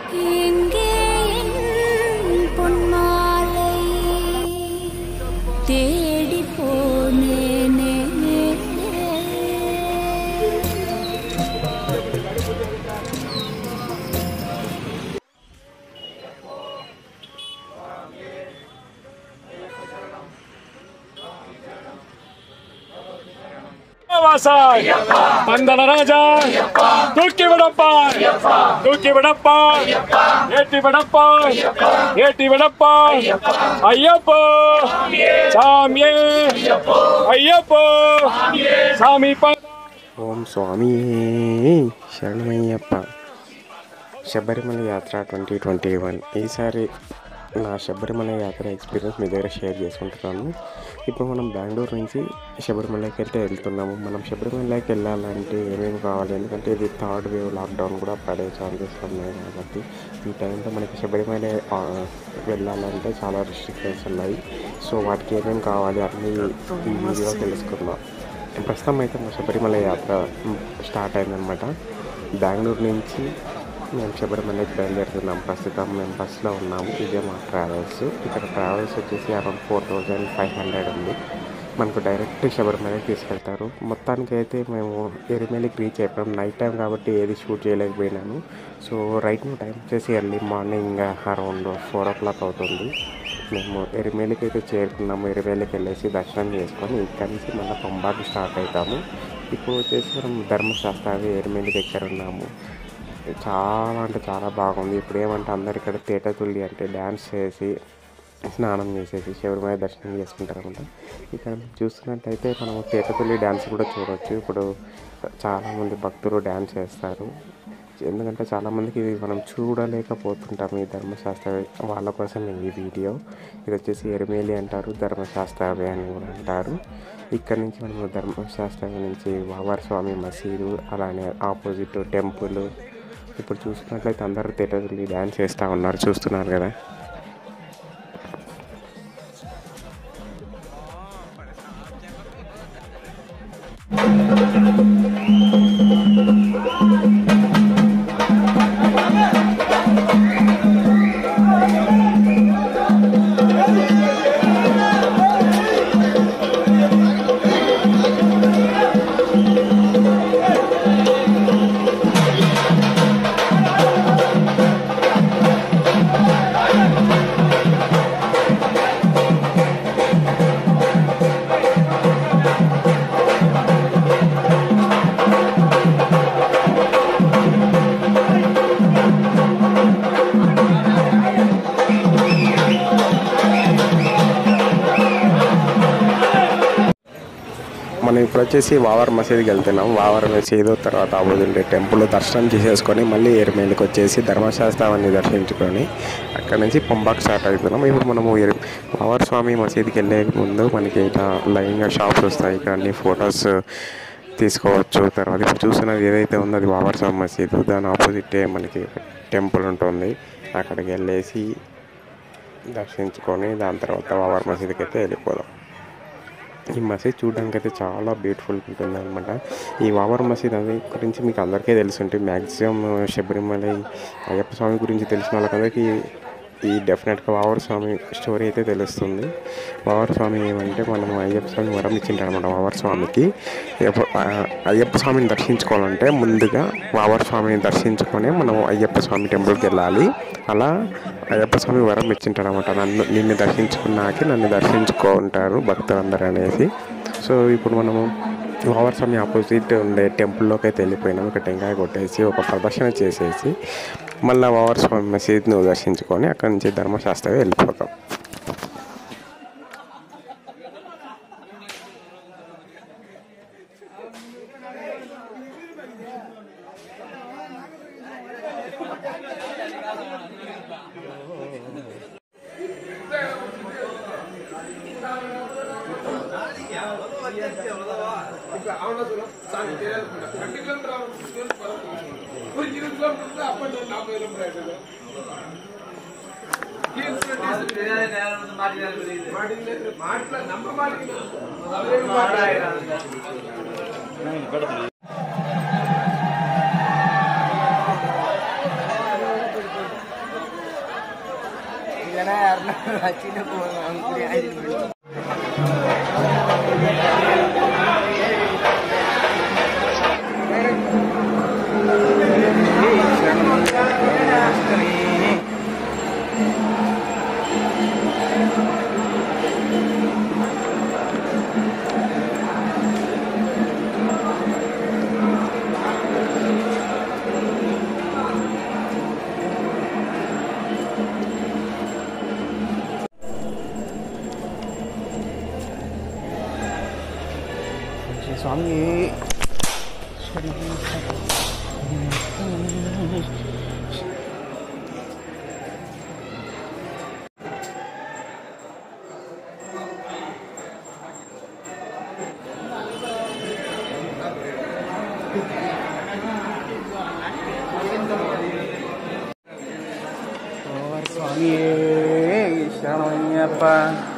எங்கே என் பொன்மாலை தேடி போனேனே. పందల రాజా దూకి విడప్ప దూకి విడప్ప ఏటి విడప్ప ఏటి విడప్ప అయ్యప్ప సామ్యే అయ్యప్ప సామి. ఓం స్వామి శరణమయ్యప్ప. శబరిమల యాత్ర 2021. ఈసారి నా శబరిమల యాత్ర ఎక్స్పీరియన్స్ మీ దగ్గర షేర్ చేసుకుంటున్నాను. ఇప్పుడు మనం బెంగళూరు నుంచి శబరిమలకి అయితే వెళ్తున్నాము. మనం శబరిమలకి వెళ్ళాలంటే ఏమేమి కావాలి, ఎందుకంటే ఇది 3rd వేవ్ లాక్డౌన్ కూడా పడే ఛాన్సెస్ ఉన్నాయి కాబట్టి ఈ టైంలో మనకి శబరిమల వెళ్ళాలంటే చాలా రిస్ట్రిక్షన్స్ ఉన్నాయి. సో వాటికి ఏమేమి కావాలి అన్నీ ఈ వీడియో తెలుసుకుందాం. ప్రస్తుతం అయితే మా శబరిమల యాత్ర స్టార్ట్ అయిందనమాట. బెంగళూరు నుంచి మేము శబరిమలకి బయలుదేరుతున్నాం. ప్రస్తుతం మేము బస్సులో ఉన్నాము. ఇదే మా ట్రావెల్స్. ఇక్కడ ట్రావెల్స్ వచ్చేసి అరౌండ్ 4500 ఉంది. మనకు డైరెక్ట్ శబరిమలకి తీసుకెళ్తారు. మొత్తానికి అయితే మేము ఎరిమేలికి రీచ్ అయిపోయాం. నైట్ టైం కాబట్టి ఏది షూట్ చేయలేకపోయినాను. సో రైట్ నో టైం వచ్చేసి ఎర్లీ మార్నింగ్ అరౌండ్ 4 o'clock అవుతుంది. మేము ఎరిమేలికి అయితే చేరుకున్నాము. ఎరిమేలికి వెళ్ళేసి దర్శనం చేసుకొని ఇక్కడి నుంచి మళ్ళీ పంబాకి స్టార్ట్ అవుతాము. ఇప్పుడు వచ్చేసి మనం ధర్మశాస్త్ర ఎరిమేలి దగ్గర ఉన్నాము. చాలా అంటే చాలా బాగుంది. ఇప్పుడు ఏమంటే అందరు ఇక్కడ తేటతుల్లి అంటే డ్యాన్స్ చేసి స్నానం చేసేసి శబరిమల దర్శనం చేసుకుంటారనమాట. ఇక్కడ చూస్తున్నట్టయితే మనం తేటతుల్లి డ్యాన్స్ కూడా చూడవచ్చు. ఇప్పుడు చాలామంది భక్తులు డ్యాన్స్ చేస్తారు. ఎందుకంటే చాలామందికి ఇది మనం చూడలేకపోతుంటాము. ఈ ధర్మశాస్త్ర వాళ్ళ కోసం ఈ వీడియో. ఇది వచ్చేసి ఎరిమేలి అంటారు, ధర్మశాస్త్రవే అని కూడా అంటారు. ఇక్కడ నుంచి మనము ధర్మశాస్త్ర నుంచి వావార్ స్వామి మసీదు, అలానే ఆపోజిట్ టెంపుల్. ఇప్పుడు చూసుకున్నట్లయితే అందరూ తేటతుల్లి డ్యాన్స్ చేస్తూ ఉన్నారు, చూస్తున్నారు కదా. మనం ఇప్పుడు వచ్చేసి వావర్ మసీదుకి వెళ్తున్నాం. వావర్ మసీదు తర్వాత ఆపోజిట్ టెంపుల్ దర్శనం చేసేసుకొని మళ్ళీ ఎరిమేలికి వచ్చేసి ధర్మశాస్త్రాన్ని దర్శించుకొని అక్కడ నుంచి పంబాకు స్టార్ట్ అవుతున్నాం. ఇప్పుడు మనము వావర్ స్వామి మసీదుకి వెళ్ళే ముందు మనకి ఇట్లా లైన్గా షాప్స్ వస్తాయి. ఇక్కడ అన్ని ఫొటోస్ తీసుకోవచ్చు. తర్వాత ఇప్పుడు చూస్తున్నది ఏదైతే ఉందో అది వావర్ స్వామి మసీదు. దాని ఆపోజిటే మనకి టెంపుల్ ఉంటుంది. అక్కడికి వెళ్ళేసి దర్శించుకొని దాని తర్వాత వావర్ మసీదుకి అయితే వెళ్ళిపోదాం. ఈ మసీద్ చూడడానికి అయితే చాలా బ్యూటిఫుల్గా ఉంటుంది అనమాట. ఈ వావర్ మసీద్ అది గురించి మీకు అందరికీ తెలుసుంటుంది. మ్యాక్సిమం శబరిమల అయ్యప్ప స్వామి గురించి తెలిసిన వాళ్ళకందరికీ ఈ డెఫినెట్గా వావర్ స్వామి స్టోరీ అయితే తెలుస్తుంది. వావర్ స్వామి ఏమంటే మనం అయ్యప్ప స్వామి వరం ఇచ్చింటారనమాట. వావర్ స్వామికి అయ్యప్ప స్వామిని దర్శించుకోవాలంటే ముందుగా వావర్ స్వామిని దర్శించుకొని మనం అయ్యప్ప స్వామి టెంపుల్కి వెళ్ళాలి. అలా అయ్యప్ప స్వామి వరం ఇచ్చింటారనమాట. నిన్ను దర్శించుకున్నాకే నన్ను దర్శించుకుంటారు భక్తులందరూ అనేసి. సో ఇప్పుడు మనము వావర్ స్వామి ఆపోజిట్ ఉండే టెంపుల్లోకి అయితే వెళ్ళిపోయినాం. ఒక టెంకాయ కొట్టేసి ఒక ప్రదర్శన చేసేసి మళ్ళీ వావర్ స్వామి మసీద్ను దర్శించుకొని అక్కడి నుంచి ధర్మశాస్త్రకి వెళ్ళిపోతాం. స్వామి స్వామి శరణమయ్యప్ప.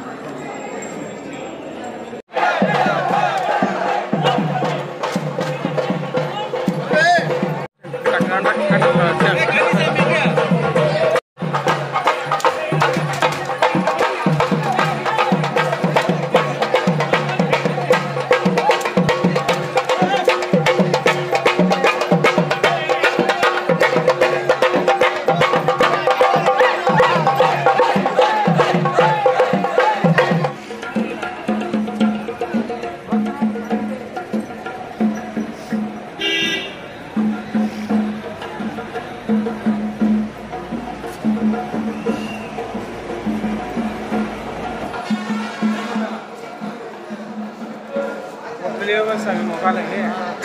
అవి మొఖాలండి.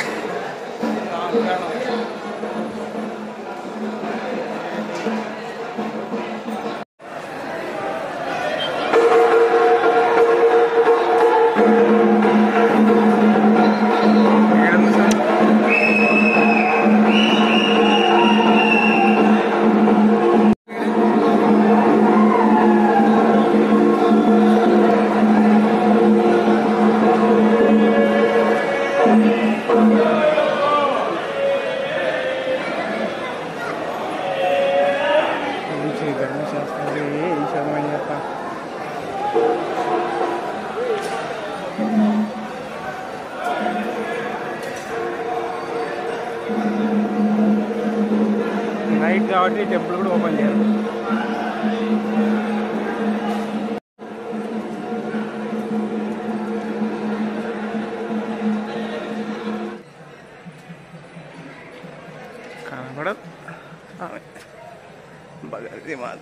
నైట్ కాబట్టి టెంపుల్ కూడా ఓపెన్ చేయాలి. కనపడదు భగవతి మాత.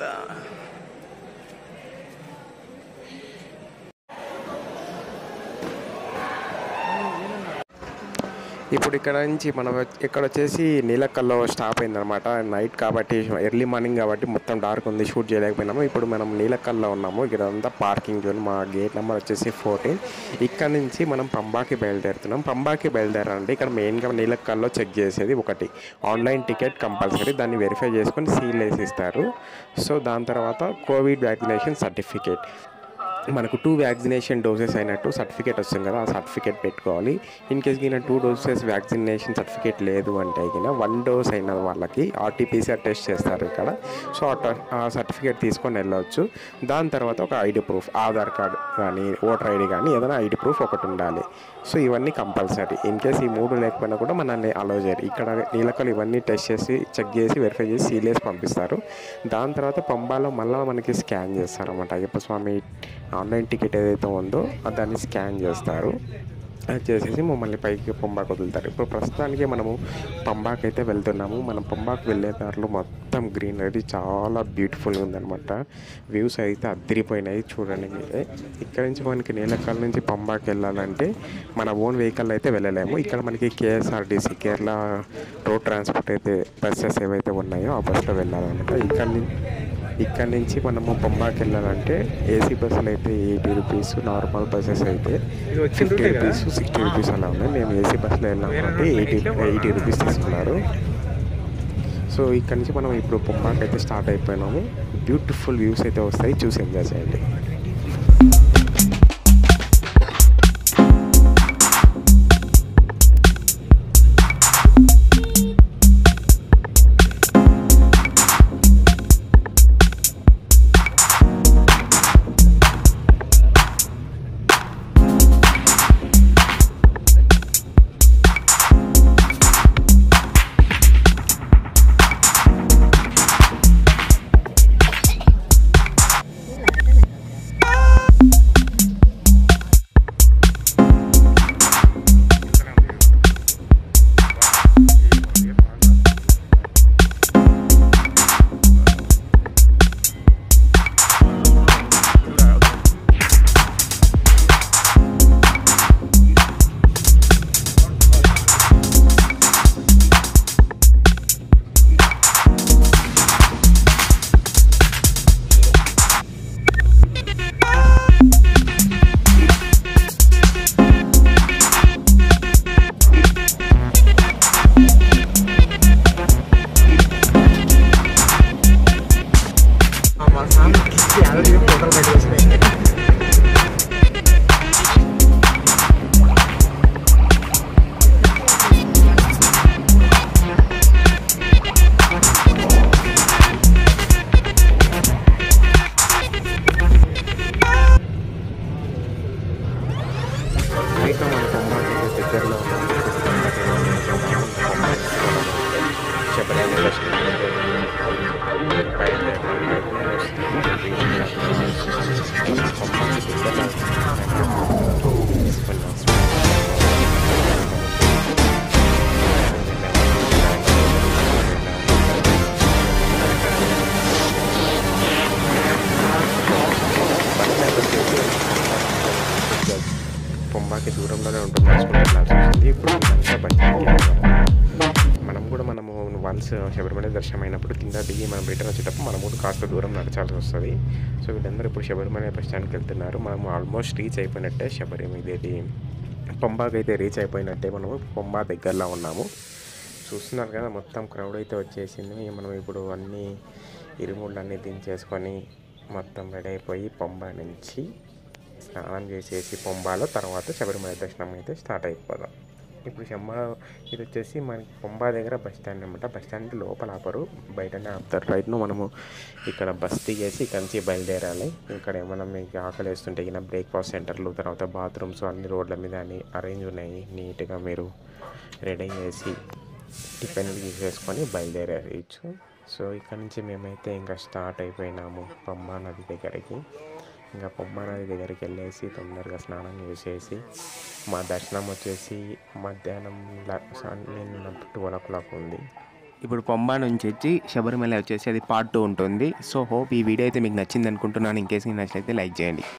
ఇప్పుడు ఇక్కడ నుంచి మనం ఇక్కడ వచ్చేసి నీలక్కల్లో స్టాప్ అయిందనమాట. నైట్ కాబట్టి ఎర్లీ మార్నింగ్ కాబట్టి మొత్తం డార్క్ ఉంది, షూట్ చేయలేకపోయినాము. ఇప్పుడు మనం నీలక్కల్లో ఉన్నాము. ఇక్కడ అంతా పార్కింగ్ జోన్. మా గేట్ నెంబర్ వచ్చేసి 14. ఇక్కడ నుంచి మనం పంబాకి బయలుదేరుతున్నాం. పంబాకి బయలుదేరాలంటే ఇక్కడ మెయిన్గా నీలక్కల్లో చెక్ చేసేది ఒకటి ఆన్లైన్ టికెట్ కంపల్సరీ. దాన్ని వెరిఫై చేసుకొని సీల్ వేసి ఇస్తారు. సో దాని తర్వాత కోవిడ్ వ్యాక్సినేషన్ సర్టిఫికేట్, మనకు 2 వ్యాక్సినేషన్ డోసెస్ అయినట్టు సర్టిఫికేట్ వస్తుంది కదా, ఆ సర్టిఫికేట్ పెట్టుకోవాలి. ఇన్ కేస్ గిన 2 డోసెస్ వ్యాక్సినేషన్ సర్టిఫికేట్ లేదు అంటే గిన 1 డోస్ అయిన వాళ్ళకి ఆర్టీపీసీఆర్ టెస్ట్ చేస్తారు ఇక్కడ. సో ఆ సర్టిఫికేట్ తీసుకొని వెళ్ళవచ్చు. దాని తర్వాత ఒక ఐడి ప్రూఫ్, ఆధార్ కార్డు కానీ ఓటర్ ఐడి కానీ ఏదైనా ఐడి ప్రూఫ్ ఒకటి ఉండాలి. సో ఇవన్నీ కంపల్సరీ. ఇన్ కేస్ ఈ 3 లేకపోయినా కూడా మనల్ని అలౌ చేయరు. ఇక్కడ నీలకలు ఇవన్నీ టెస్ట్ చేసి చెక్ చేసి వెరిఫై చేసి సీలేసి పంపిస్తారు. దాని తర్వాత పంబాలో మళ్ళీ మనకి స్కాన్ చేస్తారు అన్నమాట. అయ్యప్ప స్వామి ఆన్లైన్ టికెట్ ఏదైతే ఉందో దాన్ని స్కాన్ చేస్తారు. అది చేసేసి మమ్మల్ని పైకి పంబాకు వదులుతారు. ఇప్పుడు ప్రస్తుతానికి మనము పంబాకి అయితే వెళ్తున్నాము. మనం పంబాకు వెళ్ళే దారిలో మొత్తం గ్రీనరీ చాలా బ్యూటిఫుల్గా ఉందన్నమాట. వ్యూస్ అయితే అదిరిపోయినాయి చూడండి మీరే. ఇక్కడ నుంచి మనకి నీలక్కల్ నుంచి పంబాకి వెళ్ళాలంటే మన ఓన్ వెహికల్ అయితే వెళ్ళలేము. ఇక్కడ మనకి కేఎస్ఆర్టీసీ కేరళ రోడ్ ట్రాన్స్పోర్ట్ అయితే బస్సెస్ ఏవైతే ఉన్నాయో ఆ బస్సులో వెళ్ళాలన్నమాట. ఇక్కడ నుంచి మనము పంబాకి వెళ్ళాలంటే ఏసీ బస్సులు అయితే 80 రూపీస్, నార్మల్ బస్సెస్ అయితే 50 రూపీస్ 60 రూపీస్ అలా ఉన్నాయి. మేము ఏసీ బస్సులో వెళ్ళాం కాబట్టి 80 రూపీస్ తీసుకున్నారు. సో ఇక్కడ నుంచి మనం ఇప్పుడు పంబాకి అయితే స్టార్ట్ అయిపోయినాము. బ్యూటిఫుల్ వ్యూస్ అయితే వస్తాయి, చూసి ఎంజాయ్ చేయండి. దగ్గరలో పొంబాకి దూరంలోనే ఉంటుంది నడుచుకుంటూ ఇప్పుడు మనం కూడా మనము వన్స్ శబరిమల దర్శనం అయినప్పుడు కింద దిగి మనం రిటర్న్ వచ్చేటప్పుడు మనం కూడా కాస్త దూరం నడచాల్సి వస్తుంది. సో వీళ్ళందరూ ఇప్పుడు శబరిమల బస్ స్టాండ్కి వెళ్తున్నారు. మనం ఆల్మోస్ట్ రీచ్ అయిపోయినట్టే ఇదేది పొంబాకి అయితే రీచ్ అయిపోయినట్టే. మనము పొంబా దగ్గరలో ఉన్నాము. చూస్తున్నారు కదా మొత్తం క్రౌడ్ అయితే వచ్చేసింది. మనం ఇప్పుడు అన్నీ ఇరుముళ్ళు అన్నీ దించేసుకొని మొత్తం రెడీ అయిపోయి పొంబా నుంచి స్నానం చేసేసి పొంబాలో తర్వాత శబరిమల దర్శనం అయితే స్టార్ట్ అయిపోదాం. ఇప్పుడు ఇది వచ్చేసి మనకి పొంబా దగ్గర బస్ స్టాండ్ అనమాట. బస్ స్టాండ్ లోపల ఆపరు, బయటనే ఆపుతారు. రైట్ను మనము ఇక్కడ బస్ దిగేసి ఇక్కడి నుంచి బయలుదేరాలి. ఇక్కడ మనం మీకు ఆకలి వేస్తుంటే ఇక బ్రేక్ఫాస్ట్ సెంటర్లు, తర్వాత బాత్రూమ్స్ అన్ని రోడ్ల మీద అన్ని అరేంజ్ ఉన్నాయి. నీట్గా మీరు రెడీ చేసి టిఫిన్లు తీసేసుకొని బయలుదేరేయచ్చు. సో ఇక్కడ నుంచి మేమైతే ఇంకా స్టార్ట్ అయిపోయినాము పంబా నది దగ్గరికి. ఇంకా పంబా నది దగ్గరికి వెళ్ళేసి తొందరగా స్నానం చేసేసి మా దర్శనం వచ్చేసి మధ్యాహ్నం 12 o'clock ఉంది. ఇప్పుడు పంబా నుంచి వచ్చి శబరిమల వచ్చేసి అది పార్ట్ 2 ఉంటుంది. సో హోప్ ఈ వీడియో అయితే మీకు నచ్చింది అనుకుంటున్నాను. ఇన్ కేసు మీకు నచ్చినట్లయితే లైక్ చేయండి.